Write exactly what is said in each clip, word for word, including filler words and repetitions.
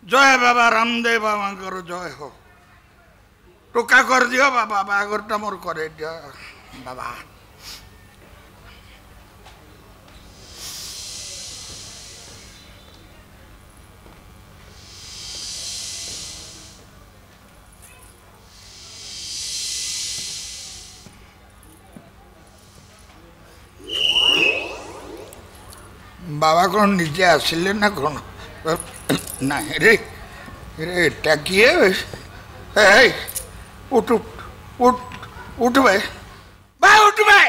जय बाबा रामदेव बाबा कर जय हो टोका कर दियो बाबा बागरटा मोर करे दियो बाबा बाबा कौन निजे आसिले ना कौन ना रे रे टाकिए ए उठ उठ उठ भाई भाई उठ भाई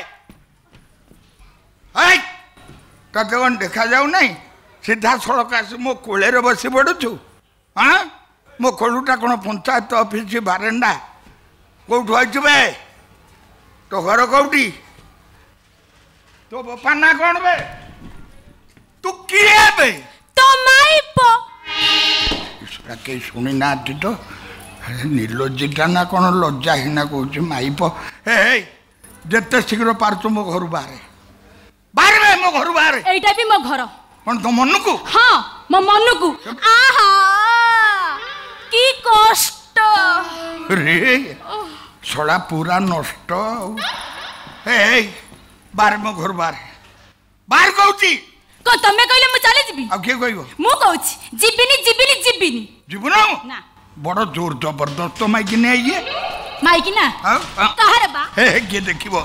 हाय तते कौन देखा जाऊ नहीं सीधा सड़क आसी मो कोले रे बसी पड़ुछु हाँ मो कोलुटा कौन पंचायत ऑफिस बारंडा कौट आइछु बे तो घर कौटी तो बापा ना कौन बे तू किए बे तो माइपो इसरा के सुनी ना तो निर्लज्जिता ना कौन लज्जा हिना कहूँ माइपो हे जिते शीघ्र पार्छ मो घर बाहर बाहर बे मो घर बाहर एटा भी मो घर कौन तो मन को हाँ मो मन को आहा की कष्ट रे सड़ा पूरा नष्ट हे बाहर मो घर बाहर बाहर कहूँ को तमे कहले मु चले जिबी आ के कहबो मु कहूची जिबिनी जिबिनी जिबिनी जीबु ना ना बड़ जोर जबरदस्त माइकी ने आइए माइकी ना हां कहारे बा हे के देखिबो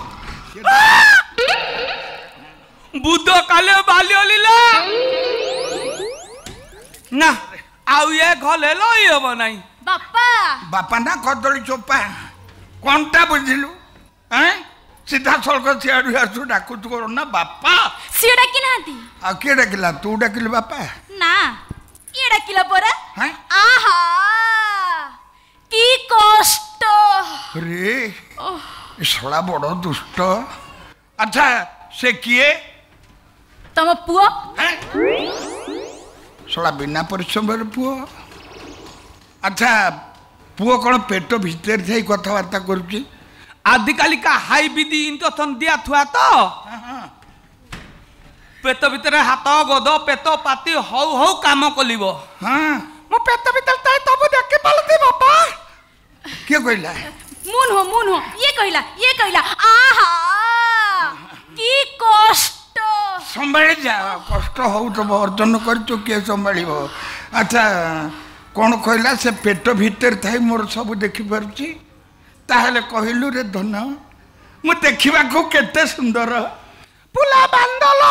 बुद्ध काले बाल्य लीला ना आउ ये घले लई हबो नाही बापा बापा ना कदली चोपा कोनटा बुझिलु हैं सीधा सड़क सियाड़ू आसु डाकु करो ना बापा सी डाकी नाती आ के डाकिला तू डाकिल बापा ना ये डाकिला परा हैं आहा की कष्ट रे सड़ा बड़ दुष्ट अच्छा से किए तम पुओ हैं सड़ा बिना परिश्रम रे पुओ अच्छा पुओ कौन पेट भीतर जाई कथबार्ता करूची आदिकाली का हाई विधि इंजेक्शन दिया थुआ तो पेट भीतर हाथ गद पेट पाती हौ हौ काम कलिबो हाँ मो पेट भीतर ताई तब देखे पालते बापा के कहला मुन हो मुन हो ये कहला ये कहला आहा की कष्ट संभाली जा कष्ट हो तो अर्जन कर किए संभाल अच्छा कौन कहला से पेट भीतर थाई मोर सब देखि पारुची ताहले कहलु रे धन मु देखिबा को केते सुंदर पुला बांदल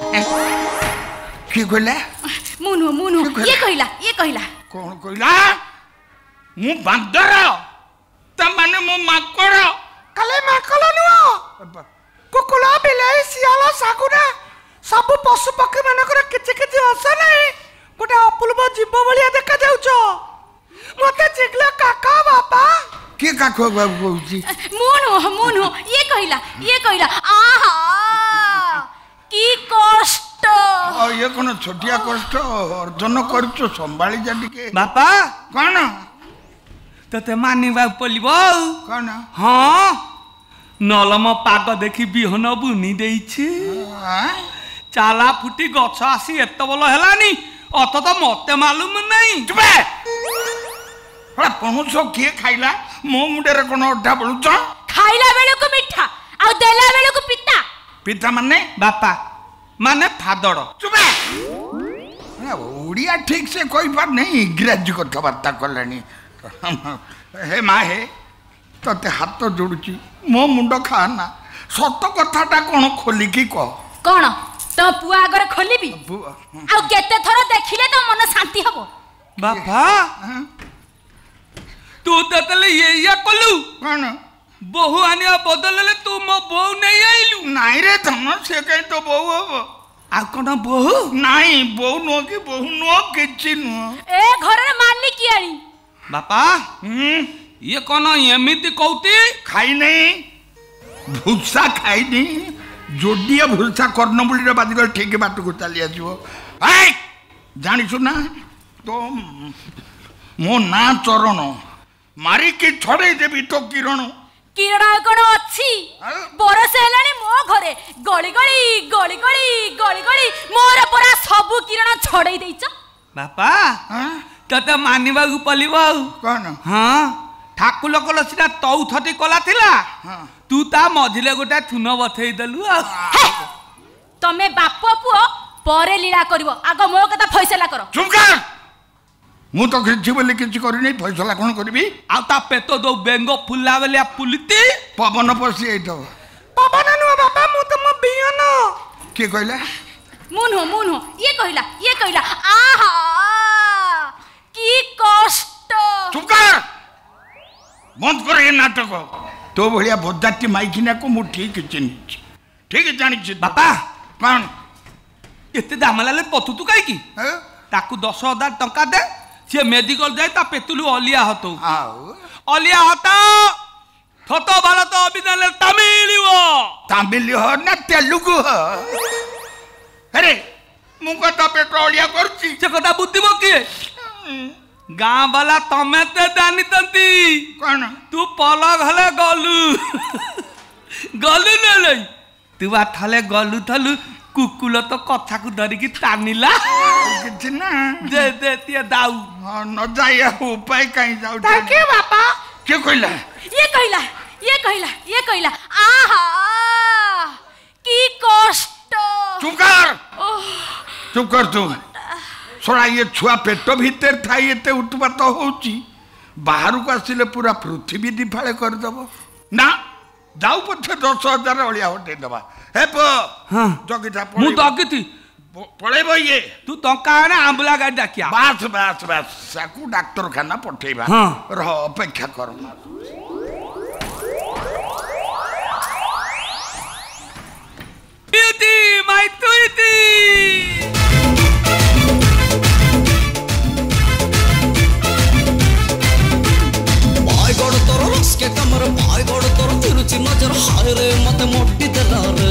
की कहला मुन हो मुन हो ये कहला ये कहला कौन कहला मु बांदर त माने मु माकड़ काले माकल नुओ कुकुला बिलाई सियाला सागुना सब पशु पक्षी मानकर किछि किछि हस नाही गोटे अपूर्व जीव भलिया देखा जाउछो मते चिगला काका बापा के काको बाबू कहूची मुन हो मुन हो ये कहला ये कहला आहा की कष्ट आ ये कोन छोटिया कष्ट अर्जन करछो संभाली जा टिके बापा कोन तते मानिबा पलिबो कोन हां नलम पाग देखि बिहन बुनी देइछि चाला फुटी गछ आसी एत बल हेलानी अत तो मते मालूम नहीं चुपे हला पहुंच किए खाइला मो मुंडे कोन अड्डा बळुच खाइला बेले को मिठा आ देला बेले को पिता पिता माने बापा माने फादड़ चुपे ओडिया ठीक से कोई बात नहीं इंग्रजी कथबार्ता कलानी हे मा हे तते हाथ जोड़ुची मो मुंड खाना सत कथाटा कोन खोली की कह कोन तो पुआ आगर खोलिबी आ केते थरो देखिले तो मन शांति हबो बापा तू ततले ये या कलु कोन बहु आनिया बदलले तू मो बहु नहीं आइलु नाई रे धन से कहीं तो बहु हबो आ कोन बहु नहीं बहु नो की बहु नो किछि नो ए घर रे मालिक कियानी बापा हम्म ये कोन एमिति कहती खाई नहीं भूसा खाई नहीं जोडिया भूसा कर्णमुली रे बादिगल ठीक बात को चली आसीबो आय जानि सुना तो मो ना चरण मारी के छड़े देबी तो किरण किरण कोन अछि बरस हेलानी मो घरे गली गली गली गली गली गली मोर परा सब किरण छड़ई देइछ बापा तते मानिबा को पलिबो कौन हां ठाकुर कल सीना तौथटी कला थिला तू ता मझिले गोटा थुन बथेई देलु तमे बाप पुओ परे लीला करिवो आगो मो कथा फैसला करो चुप कर मु तो किछि बोली किछि करि नै फैसला कोन करबी आ ता पेट दो बेंगो फुल्ला बेलिया पुलिती पवन पसी एतो पवन नु बाबा मु तो म बियन के कहला मुन हो मुन हो ये कहला ये कहला आहा की कष्ट चुप कर बंद कर ये नाटक तो भलिया बदाती माइकिना को मु ठीक चिन्ह ठीक जानि छी बापा कौन एते दामलाले पतु तू काई की ताकू दस हजार टंका दे सी मेडिकल जाए ता पेतुलु अलिया हतो आओ अलिया हतो थतो भारत अभिधान तमिल हो तमिल हो ना तेलुगु हो अरे मु कथा पेट्रोलिया करची से कथा बुद्धिबो किए गाँ वाला तमे ते जानी तंती कौन तू पलग हले गलु गलु न लई तू आ थले गलु थलु कुकुल तो कथा को धरी की तानिला किछ ना दे दे तिया दाऊ न जाया उपाय कहीं जाऊ ताके बाबा के कहला ये कहला ये कहला ये कहला आहा की कष्ट चुप कर चुप कर तू सोना ये छुआ पेट भीतर था ये उत्पात होची बाहर को आसिले पूरा पृथ्वी दिफाळे कर दबो ना जाऊ पछे दस हजार अलिया हटे दबा हे पो हां जगिता मु दगिती पळेबो ये तू टंका ने आंबुला गाड़ी डाकिया बास बास बास साकू डाक्टर खाना पठेबा हां रह अपेक्षा कर ब्यूटी माय ट्विटी भाई गड़ तोर रस के कमर भाई गड़ तोर तिरुचि नजर हाय रे मते मोटी देला रे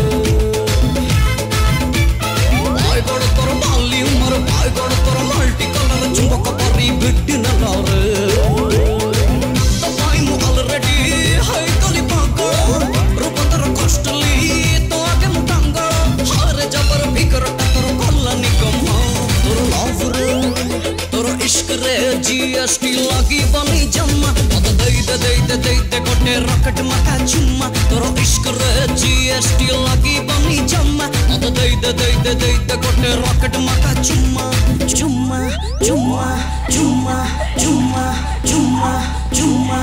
भाई गड़ तोर बाली उमर भाई गड़ तोर मल्टी कलर चुंबक परी बिट्टी नला रे तो भाई मु ऑलरेडी हाय कली पागल रूप तोर कष्टली तो आगे मु टांगल हारे जबर भीतर तोर कल्ला निकम तोर लव रे तोर इश्क रे जीएसटी लगी बनी जम्मा मत दे दे दे दे दे दे गोटे रॉकेट मका चुम्मा तोर इश्क रे जीएसटी लगी बनी जम्मा मत दे दे दे दे दे दे गोटे रॉकेट मका चुम्मा चुम्मा चुम्मा चुम्मा चुम्मा चुम्मा चुम्मा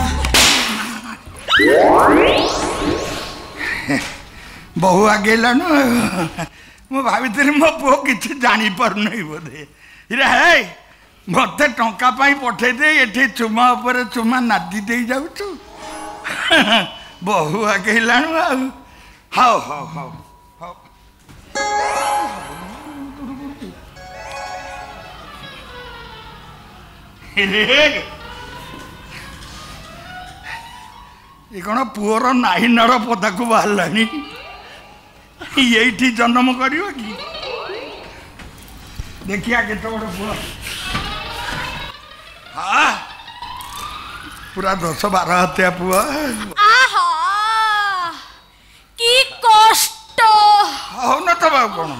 बहु आगे लानो मु भावितरी मो पो किछि जानी पर नहीं बोधे रे हे मत टंका पाई पठे दे एठी चुमा ऊपर चुमा नादी दे जाऊ छु बहु आगे लानो हाउ हाउ हाउ हाउ रे ये कौन पुअर नाई नर पदा को बाहर ये जन्म कर देखिया के तो पुआ हाँ पूरा दस बारह हत्या पुआ आहा की कष्ट हो न तो बाबू कौन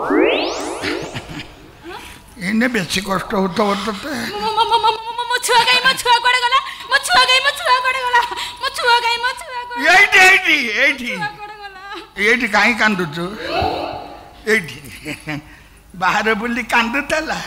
इन्हें बेसी कष्ट होता होता मो छुआ गई मो छुआ कोड़े गला मो छुआ गई मो छुआ कोड़े गला मो छुआ गई मो छुआ कोड़े एठी एठी एठी कोड़े गला एठी काई कांदुचु एठी बाहर बुली कांदुतला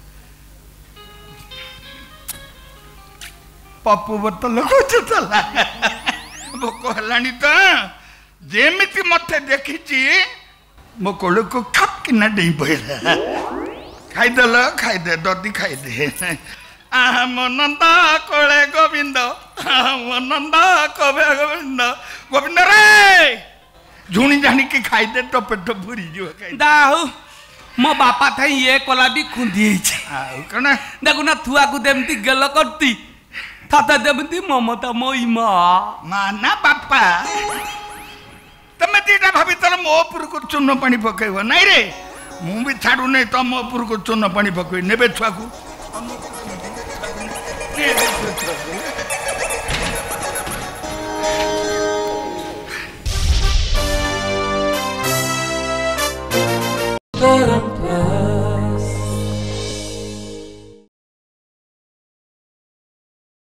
पप्पू बोतल कोचुतला भोक हलानी तो जेमिति मते देखिची मो कोल को खप किना देई पइला खाई दल खाई दे ददी खाई दे आम नंदा कोले गोविंद आम नंदा कबे गोविंद गोविंद रे झुणी जानी के खाई दे तो पेट भरी जो खाई दाहु मो बापा थाई ये कोला भी खुंदी छै आउ कना देखु ना थुआ को देमती गेल करती थाता देमती ममता मोइमा माना बापा तमे तीटा भाभी तर मो पुर को चुन्न पानी पकेइबो नै रे मु भी छाडू नै त मो पुर को चुन्न पानी पकेइ नेबे छुआ को Tara